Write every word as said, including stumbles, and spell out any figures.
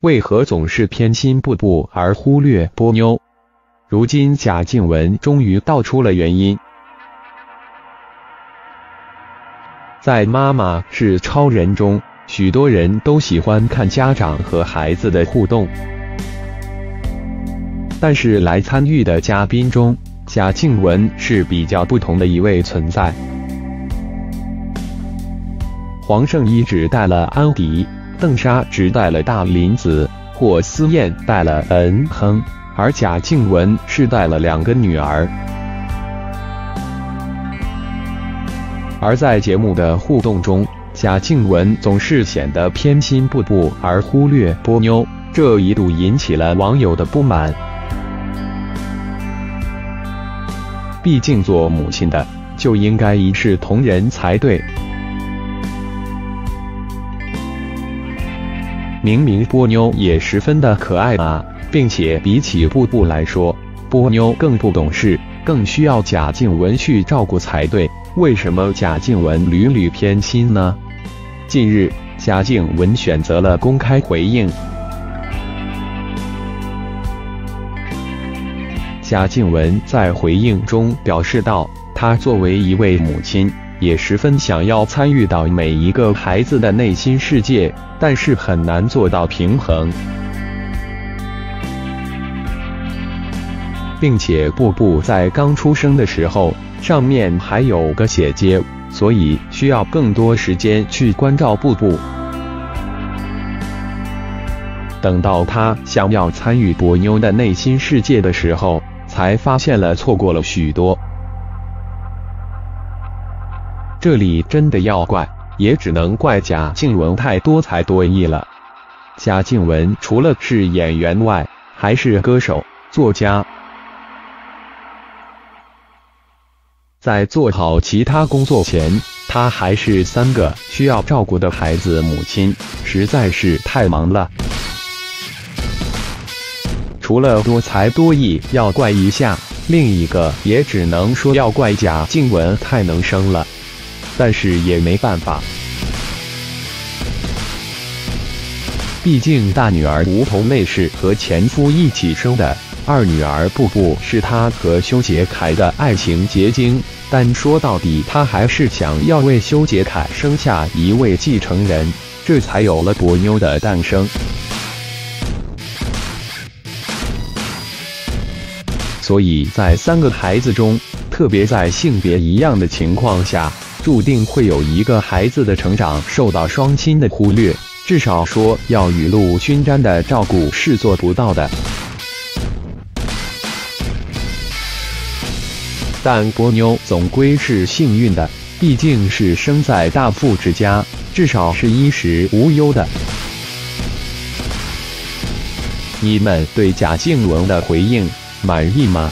为何总是偏心步步而忽略波妞？如今贾静雯终于道出了原因。在《妈妈是超人》中，许多人都喜欢看家长和孩子的互动，但是来参与的嘉宾中，贾静雯是比较不同的一位存在。黄圣依只带了安迪，邓莎只带了大林子，霍思燕带了恩亨，而贾静雯是带了两个女儿。而在节目的互动中，贾静雯总是显得偏心步步而忽略波妞，这一度引起了网友的不满。毕竟做母亲的就应该一视同仁才对。明明波妞也十分的可爱啊，并且比起步步来说，波妞更不懂事，更需要贾静雯去照顾才对。为什么贾静雯屡屡偏心呢？近日，贾静雯选择了公开回应。贾静雯在回应中表示道，她作为一位母亲，也十分想要参与到每一个孩子的内心世界，但是很难做到平衡。并且步步在刚出生的时候，上面还有个姐姐，所以需要更多时间去关照步步。等到他想要参与波妞的内心世界的时候，才发现了错过了许多。这里真的要怪，也只能怪贾静雯太多才多艺了。贾静雯除了是演员外，还是歌手、作家。在做好其他工作前，她还是三个需要照顾的孩子母亲，实在是太忙了。除了多才多艺要怪一下，另一个也只能说要怪贾静雯太能生了，但是也没办法。毕竟大女儿吴桐妹是和前夫一起生的，二女儿步步是她和修杰楷的爱情结晶，但说到底，她还是想要为修杰楷生下一位继承人，这才有了波妞的诞生。所以在三个孩子中，特别在性别一样的情况下，注定会有一个孩子的成长受到双亲的忽略，至少说要雨露均沾的照顾是做不到的。但波妞总归是幸运的，毕竟是生在大富之家，至少是衣食无忧的。你们对贾静雯的回应满意吗？